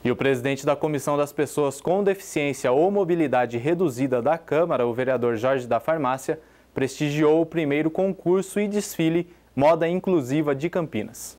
E o presidente da Comissão das Pessoas com Deficiência ou Mobilidade Reduzida da Câmara, o vereador Jorge da Farmácia, prestigiou o primeiro concurso e desfile Moda Inclusiva de Campinas.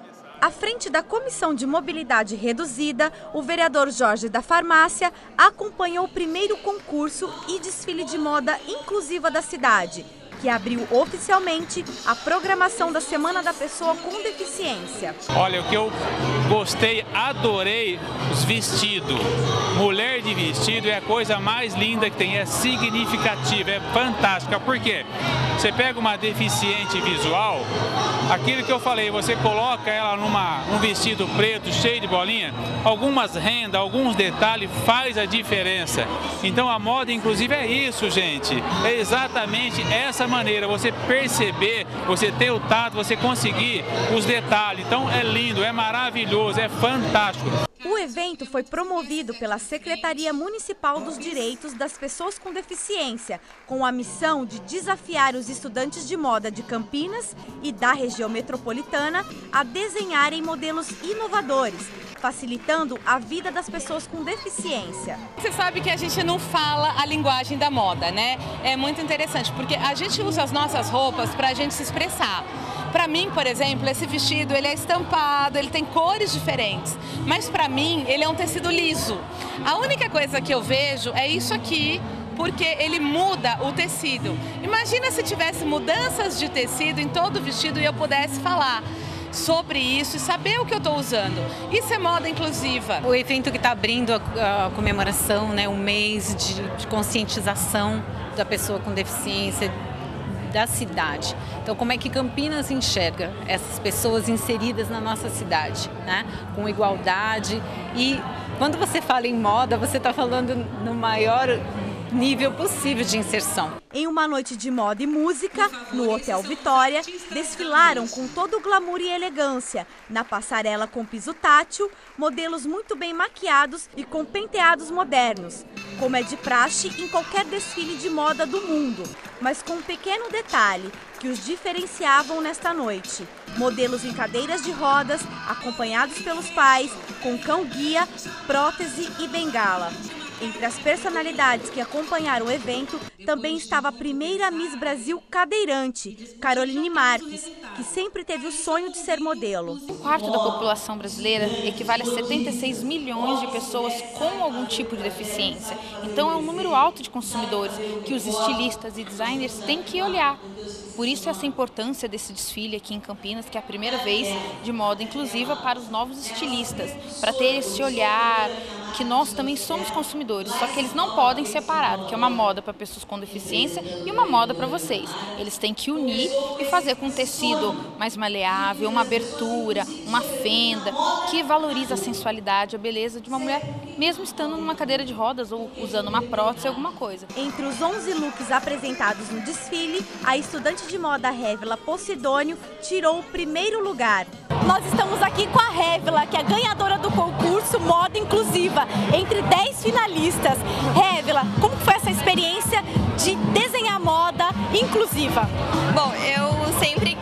À frente da Comissão de Mobilidade Reduzida, o vereador Jorge da Farmácia acompanhou o primeiro concurso e desfile de moda inclusiva da cidade, que abriu oficialmente a programação da Semana da Pessoa com Deficiência. Olha, o que eu gostei, adorei os vestidos. Mulher de vestido é a coisa mais linda que tem, é significativa, é fantástica. Por quê? Você pega uma deficiente visual, aquilo que eu falei, você coloca ela num vestido preto, cheio de bolinha, algumas rendas, alguns detalhes faz a diferença. Então a moda inclusive é isso, gente. É exatamente essa maneira, você perceber, você ter o tato, você conseguir os detalhes. Então é lindo, é maravilhoso, é fantástico. O evento foi promovido pela Secretaria Municipal dos Direitos das Pessoas com Deficiência, com a missão de desafiar os estudantes de moda de Campinas e da região metropolitana a desenharem modelos inovadores, facilitando a vida das pessoas com deficiência. Você sabe que a gente não fala a linguagem da moda, né? É muito interessante, porque a gente usa as nossas roupas para a gente se expressar. Para mim, por exemplo, esse vestido ele é estampado, ele tem cores diferentes, mas para mim ele é um tecido liso. A única coisa que eu vejo é isso aqui, porque ele muda o tecido. Imagina se tivesse mudanças de tecido em todo o vestido e eu pudesse falar sobre isso e saber o que eu estou usando. Isso é moda inclusiva. O evento que está abrindo a comemoração, né, um mês de conscientização da pessoa com deficiência da cidade. Então, como é que Campinas enxerga essas pessoas inseridas na nossa cidade, né? Com igualdade. E quando você fala em moda, você está falando no maior nível possível de inserção. Em uma noite de moda e música, no Hotel Vitória, desfilaram com todo o glamour e elegância. Na passarela com piso tátil, modelos muito bem maquiados e com penteados modernos, como é de praxe em qualquer desfile de moda do mundo, mas com um pequeno detalhe que os diferenciavam nesta noite. Modelos em cadeiras de rodas, acompanhados pelos pais, com cão-guia, prótese e bengala. Entre as personalidades que acompanharam o evento, também estava a primeira Miss Brasil cadeirante, Caroline Marques, que sempre teve o sonho de ser modelo. Um quarto da população brasileira equivale a 76 milhões de pessoas com algum tipo de deficiência. Então é um número alto de consumidores que os estilistas e designers têm que olhar. Por isso essa importância desse desfile aqui em Campinas, que é a primeira vez de moda inclusiva para os novos estilistas, para ter esse olhar que nós também somos consumidores, só que eles não podem separar o que é uma moda para pessoas com deficiência e uma moda para vocês. Eles têm que unir e fazer com um tecido mais maleável, uma abertura, uma fenda, que valoriza a sensualidade, a beleza de uma mulher, mesmo estando numa cadeira de rodas ou usando uma prótese, alguma coisa. Entre os 11 looks apresentados no desfile, a estudante de moda Révela Posidônio tirou o primeiro lugar. Nós estamos aqui com a Révela, que é a ganhadora do concurso Moda Inclusiva, entre 10 finalistas. Révela, como foi essa experiência de desenhar moda inclusiva? Bom, eu sempre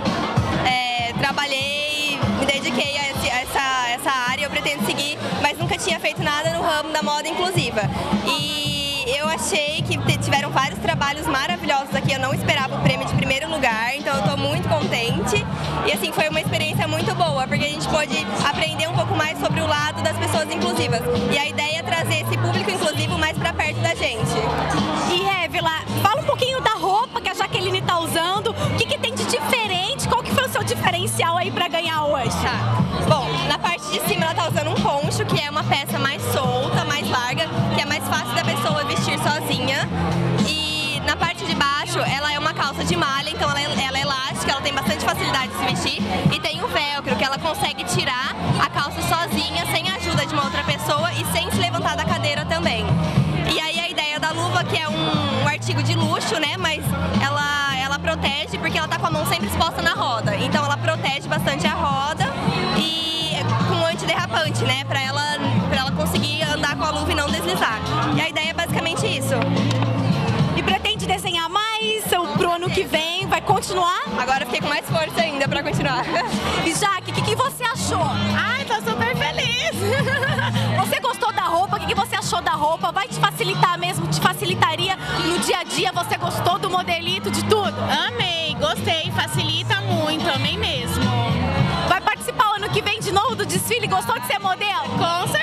trabalhei, me dediquei a essa área, eu pretendo seguir, mas nunca tinha feito nada no ramo da moda inclusiva. E eu achei que tiveram vários trabalhos maravilhosos aqui, eu não esperava o prêmio de primeiro lugar, então eu estou muito contente. E assim, foi uma experiência muito boa, porque a gente pôde aprender um pouco mais sobre o lado das pessoas inclusivas. E a ideia é trazer esse público inclusivo mais para perto da gente. E Révela, fala um pouquinho da roupa que a Jaqueline está usando, o que tem de diferente, qual que foi o seu diferencial aí para ganhar hoje? Tá. Bom, na parte de cima ela está usando um poncho, que é uma peça mais solta, mais larga, que é mais fácil da pessoa vestir sozinha. E na parte de baixo ela é uma calça de malha, então ela é elástica, ela tem bastante facilidade de se vestir. E tem o velcro, que ela consegue tirar a calça sozinha, sem a ajuda de uma outra pessoa e sem se levantar da cadeira também. E aí a ideia da luva, que é um artigo de luxo, né, mas ela protege, porque ela tá com a mão sempre exposta na roda. Então ela protege bastante a roda e com antiderrapante, né, pra ela conseguir andar com a luva e não deslizar. E a ideia é basicamente isso. E pretende desenhar mais pro ano que vem? Vai continuar? Agora eu fiquei com mais força ainda pra continuar. E Jaque, o que você achou? Ai, tô super feliz! Você achou da roupa? Vai te facilitar mesmo? Te facilitaria no dia a dia? Você gostou do modelito, de tudo? Amei, gostei, facilita muito, amei mesmo. Vai participar ano que vem de novo do desfile? Gostou de ser modelo? Com certeza.